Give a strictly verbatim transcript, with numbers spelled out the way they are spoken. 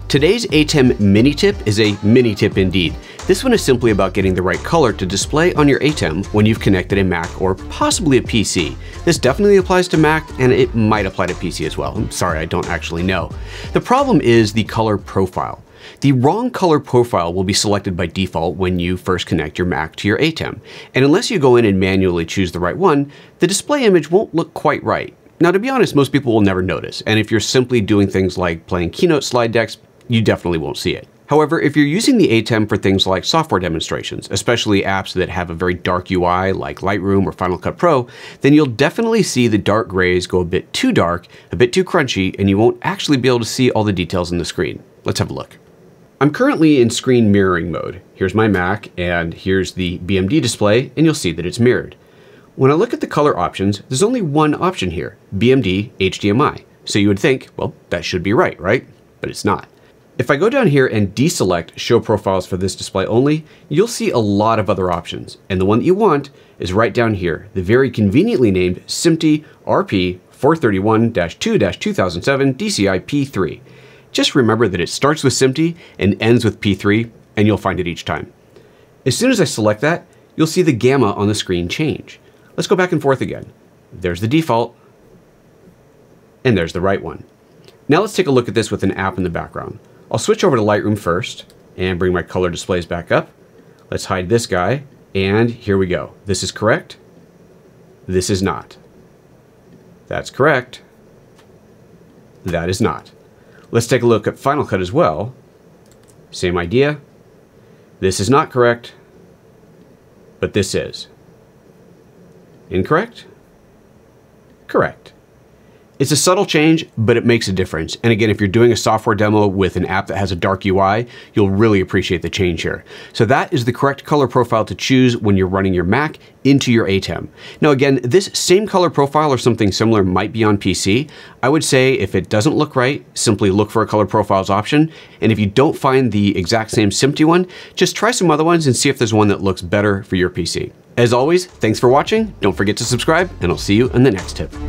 Today's ATEM Mini tip is a mini tip indeed. This one is simply about getting the right color to display on your ATEM when you've connected a Mac or possibly a P C. This definitely applies to Mac and it might apply to P C as well. I'm sorry, I don't actually know. The problem is the color profile. The wrong color profile will be selected by default when you first connect your Mac to your ATEM. And unless you go in and manually choose the right one, the display image won't look quite right. Now, to be honest, most people will never notice. And if you're simply doing things like playing Keynote slide decks, you definitely won't see it. However, if you're using the ATEM for things like software demonstrations, especially apps that have a very dark U I like Lightroom or Final Cut Pro, then you'll definitely see the dark grays go a bit too dark, a bit too crunchy, and you won't actually be able to see all the details in the screen. Let's have a look. I'm currently in screen mirroring mode. Here's my Mac, and here's the B M D display, and you'll see that it's mirrored. When I look at the color options, there's only one option here, B M D H D M I. So you would think, well, that should be right, right? But it's not. If I go down here and deselect Show Profiles for this display only, you'll see a lot of other options. And the one that you want is right down here, the very conveniently named S M P T E R P four thirty-one dash two dash two thousand seven D C I P three. Just remember that it starts with S M P T E and ends with P three, and you'll find it each time. As soon as I select that, you'll see the gamma on the screen change. Let's go back and forth again. There's the default, and there's the right one. Now let's take a look at this with an app in the background. I'll switch over to Lightroom first and bring my color displays back up. Let's hide this guy, and here we go. This is correct. This is not. That's correct. That is not. Let's take a look at Final Cut as well. Same idea. This is not correct, but this is. Incorrect? Correct. It's a subtle change, but it makes a difference. And again, if you're doing a software demo with an app that has a dark U I, you'll really appreciate the change here. So that is the correct color profile to choose when you're running your Mac into your ATEM. Now again, this same color profile or something similar might be on P C. I would say if it doesn't look right, simply look for a color profiles option. And if you don't find the exact same S M P T E one, just try some other ones and see if there's one that looks better for your P C. As always, thanks for watching. Don't forget to subscribe, and I'll see you in the next tip.